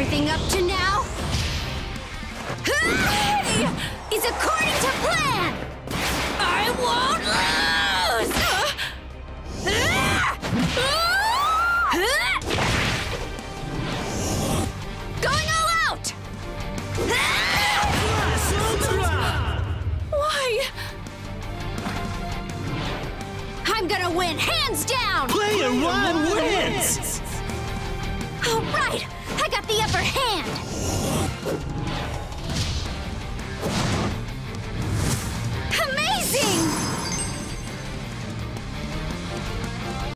everything up to now is according to plan! I won't lose!